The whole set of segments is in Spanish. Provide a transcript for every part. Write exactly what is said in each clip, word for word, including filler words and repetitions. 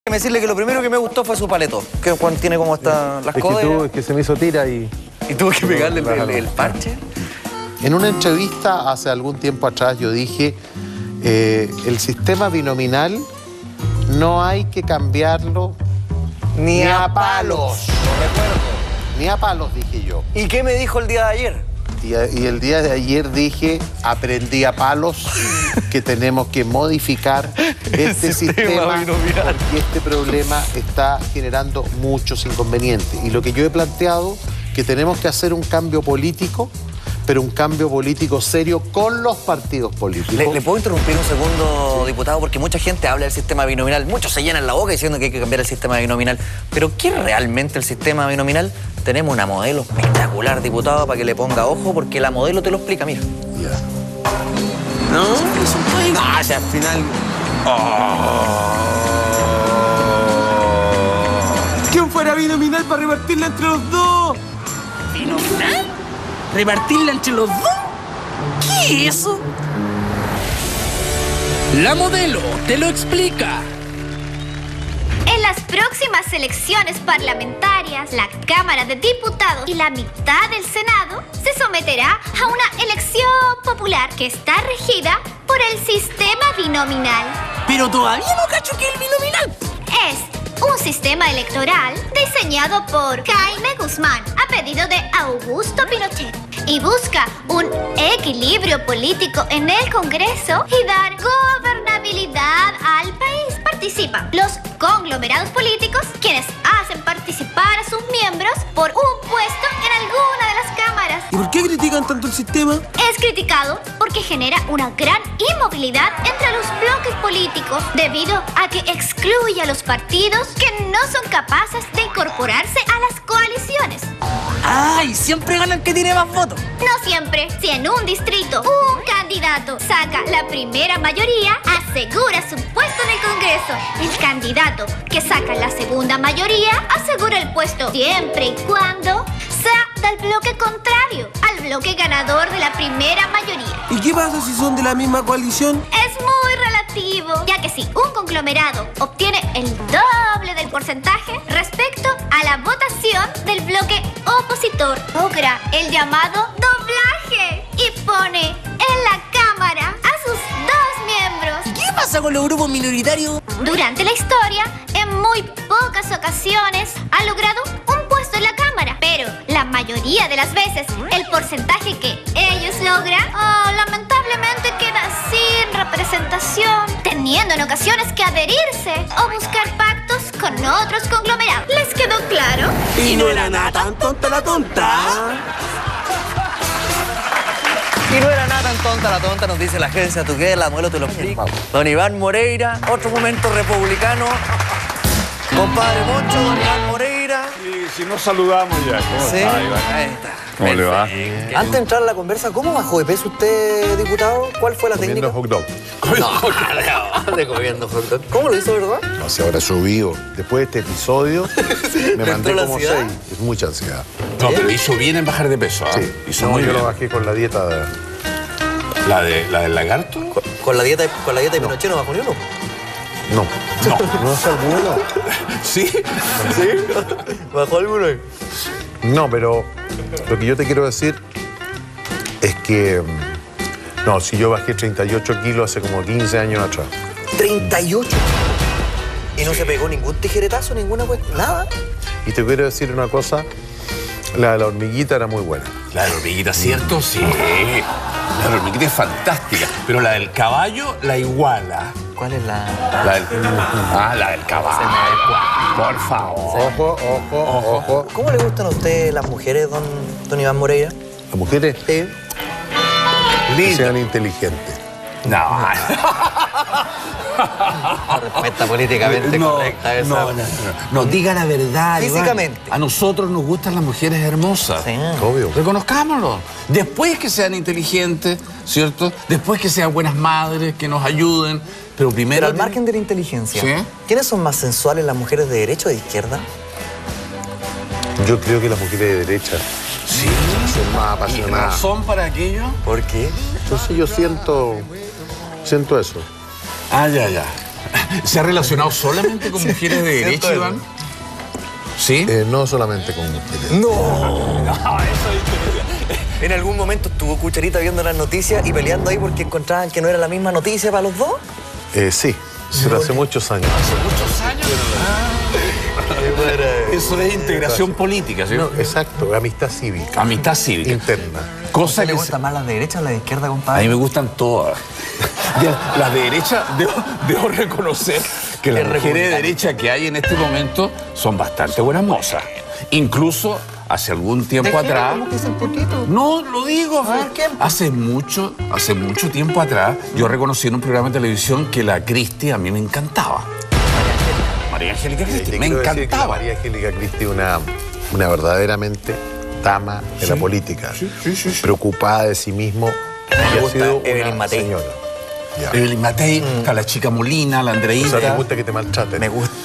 Decirle que lo primero que me gustó fue su paleto, que Juan tiene como estas las es codas. Que tuvo, es que se me hizo tira y... ¿Y tuvo que pegarle no, el, no, no, el, el parche? En una entrevista hace algún tiempo atrás yo dije, eh, el sistema binominal no hay que cambiarlo Ni, ni a, a palos. palos. Lo recuerdo. Ni a palos, dije yo. ¿Y qué me dijo el día de ayer? Y, y el día de ayer dije, aprendí a palos, que tenemos que modificar este sistema, sistema porque este problema está generando muchos inconvenientes. Y lo que yo he planteado, que tenemos que hacer un cambio político, pero un cambio político serio con los partidos políticos. ¿Le, ¿Le puedo interrumpir un segundo, sí, diputado? Porque mucha gente habla del sistema binominal, muchos se llenan la boca diciendo que hay que cambiar el sistema binominal. Pero ¿qué es realmente el sistema binominal? Tenemos una modelo espectacular, diputado, para que le ponga ojo, porque la modelo te lo explica, mira. Ya. ¿No? No, o sea, al final... Oh. ¿Quién fuera binominal para repartirla entre los dos? ¿Binominal? ¿Repartirla entre los dos? ¿Qué es eso? La modelo te lo explica. En las próximas elecciones parlamentarias, la Cámara de Diputados y la mitad del Senado se someterá a una elección popular que está regida por el sistema binominal. Pero todavía no cacho que es el binominal. Es un sistema electoral diseñado por Jaime Guzmán a pedido de Augusto Pinochet y busca un equilibrio político en el Congreso y dar gobernabilidad al país. Participan los conglomerados políticos, quienes hacen participar a sus miembros por un puesto en alguna de las cámaras. ¿Y por qué critican tanto el sistema? Es criticado porque genera una gran inmovilidad entre los bloques políticos debido a que excluye a los partidos que no son capaces de incorporarse a las coaliciones. ¡Ay! Siempre gana el que tiene más votos. No siempre. Si en un distrito un candidato saca la primera mayoría, asegura su puesto en el Congreso. El candidato que saca la segunda mayoría asegura el puesto siempre y cuando sea del bloque contrario al bloque ganador de la primera mayoría. ¿Y qué pasa si son de la misma coalición? Es muy relativo, ya que si un conglomerado obtiene el doble del porcentaje respecto a la votación del bloque opositor, logra el llamado doblaje y pone en la Cámara a sus dos miembros. ¿Y qué pasa con los grupos minoritarios? Durante la historia, en muy pocas ocasiones, ha logrado un puesto en la Cámara, pero la mayoría de las veces, el porcentaje que ellos logran, oh, lamentablemente queda sin representación, teniendo en ocasiones que adherirse o buscar pactos con otros conglomerados. ¿Les quedó claro? Y no era nada tan tonta la tonta. Y no era nada tan tonta la tonta, nos dice la agencia Tuquet, la modelo te lo explica. Don Iván Moreira, otro momento republicano. Compadre Moncho, don Iván Moreira. Y si nos saludamos ya. ¿Cómo Sí, está, Iván? ahí está. ¿Cómo le va? Antes de entrar a la conversa, ¿cómo bajó de peso usted, diputado? ¿Cuál fue la Comiendo técnica? hot dog. No, de comiendo hot dog. ¿Cómo lo hizo, verdad? No sé, ahora subido. Después de este episodio, me ¿Le mandé entró la como ansiedad? seis. Es mucha ansiedad. No, pero hizo bien en bajar de peso, ¿ah? Sí. Hizo No, muy yo bien. lo bajé con la dieta de... ¿La, de, ¿La del lagarto? Con, con la dieta, con la dieta de Pinochet no bajó ni uno. No. No. ¿No es alguno? ¿Sí? ¿Sí? ¿Bajó alguno? No, pero lo que yo te quiero decir es que... No, si yo bajé treinta y ocho kilos hace como quince años atrás. treinta y ocho. Y no se pegó ningún tijeretazo, ninguna cuestión, nada. Y te quiero decir una cosa, la de la hormiguita era muy buena. La de la hormiguita, ¿cierto? Sí. La de la hormiguita es fantástica. Pero la del caballo la iguala. ¿Cuál es la...? La del... Ah, la del caballo. Por favor. Ojo, ojo, ojo. ¿Cómo le gustan a usted las mujeres, don, don Iván Moreira? Las mujeres Sí. que sean inteligentes. No. Respuesta políticamente no, correcta esa. no, no, no, no, diga la verdad, Iván. Físicamente. A nosotros nos gustan las mujeres hermosas. Sí. Obvio. Reconozcámoslo. Después que sean inteligentes, ¿cierto? Después que sean buenas madres, que nos ayuden. Pero primero... Pero al margen de la inteligencia, ¿Sí? ¿quiénes son más sensuales, las mujeres de derecha o de izquierda? Yo creo que las mujeres de derecha Sí. son más ¿Y apasionadas. razón para aquello? ¿Por qué? Entonces yo siento, siento eso. Ah, ya, ya. ¿Se ha relacionado solamente con mujeres de derecha, Iván? ¿Sí? Eh, no solamente con mujeres. ¡No! ¿En algún momento estuvo Cucharita viendo las noticias y peleando ahí porque encontraban que no era la misma noticia para los dos? Eh, sí, pero hace muchos años. ¿Hace muchos años? Ah. Eso es integración política, ¿sí? No, exacto, amistad cívica. Amistad cívica. Interna. Cosa ¿A le que gustan se... más las de derecha o las de izquierda, compadre? A mí me gustan todas. De- Las de derecha, debo, debo reconocer que las Es mujeres de republicano. derecha que hay en este momento son bastante buenas mozas. Incluso hace algún tiempo atrás... ¿Cómo que es el putito? No, lo digo. A ver, ¿quién? Hace mucho, hace mucho tiempo atrás, yo reconocí en un programa de televisión que la Cristi a mí me encantaba. María Angélica Cristi, Te me quiero decir que la encantaba. María Angélica Cristi, una, una verdaderamente dama de la política, sí, sí, sí, sí. preocupada de sí mismo. y ha gusta sido Evelyn una Matei. señora. Ya. Evelyn Matei, está la chica Molina, la O Andreita. sea, ¿te gusta que te maltraten? Me gusta.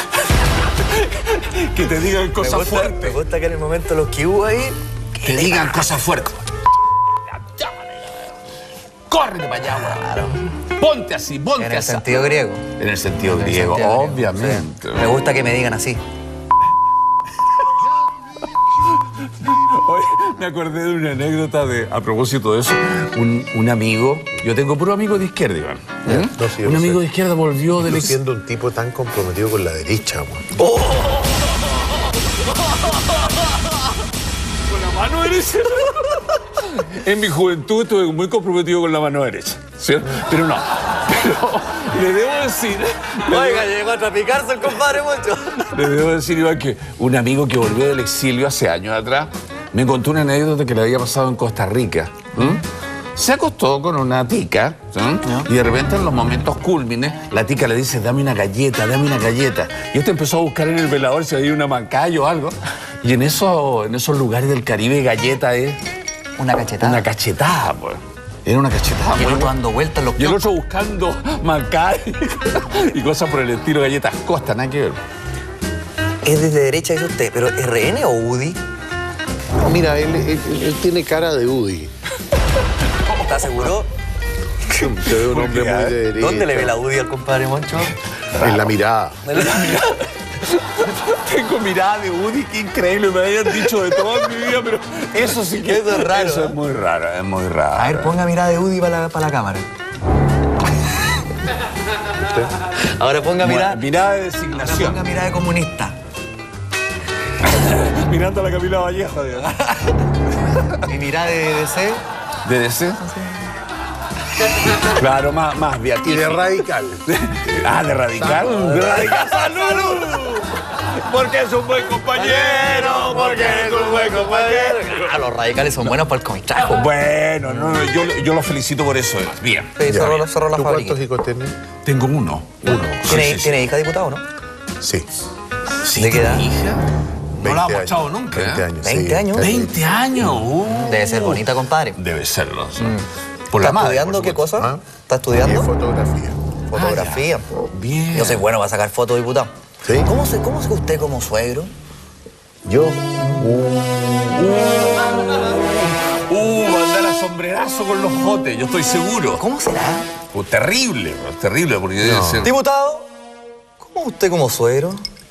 que te digan Me cosas gusta, me fuertes. gusta que en el momento los que hubo ahí... Que digan cosas fuertes. Córrete para allá, weón. Ponte así, ponte En el así. sentido griego. En el sentido En el griego, sentido griego, obviamente. sí. Me gusta que me digan así. Oye, me acordé de una anécdota de, a propósito de eso. Un, un amigo, yo tengo puro amigo de izquierda, Iván. Ya, ¿Mm? no, sí, yo un lo amigo sé. de izquierda volvió del Yo ex... siendo un tipo tan comprometido con la derecha, güey. Con la mano derecha. En mi juventud estuve muy comprometido con la mano derecha, ¿cierto? Pero no. Pero le debo decir... Oiga, llegó a trapicarse el compadre mucho. Le debo decir, Iván, que un amigo que volvió del exilio hace años atrás me contó una anécdota que le había pasado en Costa Rica. ¿Mm? Se acostó con una tica, ¿sí? Y de repente en los momentos cúlmines, la tica le dice, dame una galleta, dame una galleta. Y este empezó a buscar en el velador si había una mancayo o algo. Y en, eso, en esos lugares del Caribe, galleta es Una cachetada. una cachetada, pues. Era una cachetada. Y el muy otro buena. dando vueltas los Y el otro buscando mancay y cosas por el estilo, galletas Costa, nada que ver. Es desde derecha, dice usted, pero ¿R N o U D I? No, mira, él, él- él tiene cara de U D I. ¿Está seguro? Se ve un hombre muy de derecha. ¿Dónde le ve la U D I al compadre Moncho? En la mirada. Tengo mirada de Woody, qué increíble, me habían dicho de todo en mi vida, pero eso sí que Eso es raro, Eso ¿eh? es muy raro, es muy raro. A ver, ponga mirada de U D I para la, para la cámara. Ahora ponga mirada... Mirada de Ahora designación. ponga mirada de comunista. Mirando a la Camila Vallejo, Dios. Y mirada de D C. ¿De D C? Claro, más, más Y beatífico. de radical. Ah, de radical. De radical. ¡Salud! Porque es un buen compañero, porque es un buen compañero. Ah, los radicales son buenos para el contrajo. Bueno, no, no, yo, yo lo felicito por eso. Bien. Sí, cerró, la- cerró la ¿Tú fábrica. cuántos hijos tienes? Tengo uno. Uno. ¿Tiene, Sí, sí, ¿tiene hija diputado, no? Sí. sí. ¿De qué edad? hija? No la ha veinte mostrado años. nunca. veinte ¿eh? años. veinte sí. años. veinte años. Uh. Debe ser bonita, compadre. Debe serlo. sí. Por ¿Está la madre, estudiando por qué supuesto. cosa? ¿Ah? ¿Está Y estudiando? fotografía. Fotografía. Bien. Yo soy bueno para sacar fotos, diputado. ¿Sí? ¿Cómo se, cómo se usted como suegro? Yo. Uh, va a andar a sombrerazo con los jotes, yo estoy seguro. ¿Cómo será? Uh, terrible, pues, terrible, porque debe ser... Diputado, ¿cómo usted como suegro?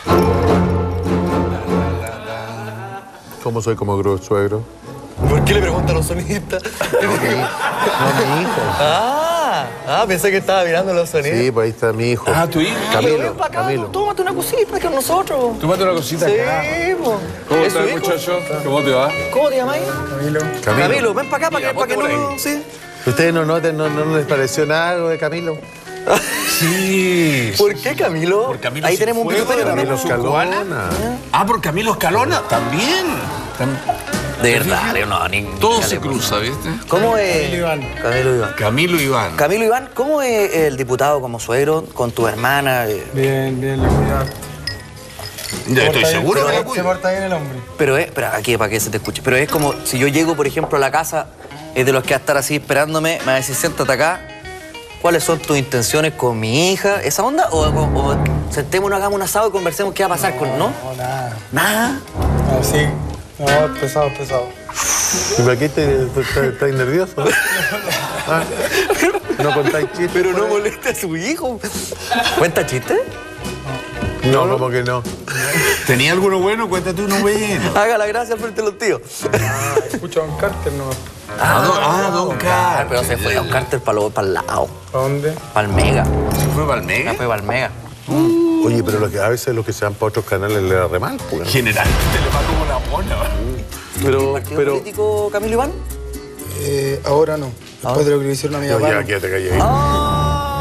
¿Cómo soy como gro- suegro? ¿Por qué le preguntan a los sonistas? No, mi hijo. ah, ah, pensé que estaba mirando los sonidos. Sí, pues ahí está mi hijo. Ah, tu hijo. Pero Camilo. ven para acá, Camilo. tómate una cosita con nosotros. Tómate una cosita Sí, acá. po. ¿Cómo ¿Es su estás, hijo? muchacho? ¿Cómo te va? ¿Cómo te llamáis? Camilo. Camilo, ven para acá para Mira, que, para que ponte por no... ahí. Sí. ¿Ustedes no notan, no, no les pareció nada algo de Camilo? Sí. ¿Por qué Camilo? Por Camilo Ahí tenemos un Cienfuegos, pituitario Camilo también. Camilo Escalona. Escalona. Ah, por Camilo Escalona, también. Tam- De verdad, yo no, ni... Todo ni se calemos. cruza, ¿viste? ¿Cómo es? Camilo Iván. Camilo Iván. Camilo Iván. Camilo Iván, ¿cómo es el diputado como suegro con tu hermana? Eh, Bien, bien, la cuidado. Ya estoy seguro que la Se cuida. porta bien el hombre. Pero es, espera, aquí para que se te escuche. Pero es como si yo llego, por ejemplo, a la casa, es de los que va a estar así esperándome, me va a decir, siéntate acá. ¿Cuáles son tus intenciones con mi hija? ¿Esa onda? ¿O, o, o sentémonos, hagamos un asado y conversemos qué va a pasar con, no? No, nada. Nada. No, sí. No, pesado, pesado. ¿Y para qué te, te- te- estás nervioso? Ah, ¿No contáis chistes? Pero no moleste a su hijo. ¿Cuenta chiste? No, como que no. ¿Tenía alguno bueno? Cuéntate uno bueno. Haga la gracia al frente de los tíos. Ah, escucha a Don Carter nomás. Ah, don, ah, don Ah, Carter. pero se fue Don Carter para el lado. ¿A dónde? Para el Mega. ¿Se fue para el Se Mega? fue para el Mega. Oye, pero lo que, a veces los que se van para otros canales le da re mal, pues. General, te le va como la mona. Pero, ¿Partido pero... político Camilo Iván? Eh, ahora no. Después de lo que le hicieron a mi No, papá. ya, no. quédate callado. Ah.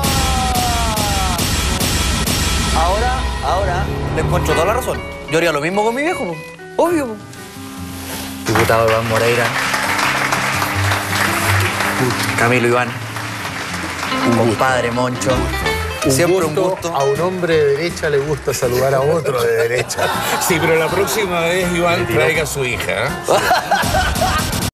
Ahora, ahora, le encuentro toda la razón. Yo haría lo mismo con mi viejo, po. Obvio. Po. Diputado Iván Moreira. Camilo Iván. Compadre Moncho. Siempre un gusto. A un hombre de derecha le gusta saludar a otro de derecha. Sí, pero la próxima vez, Iván, traiga a su hija. ¿eh?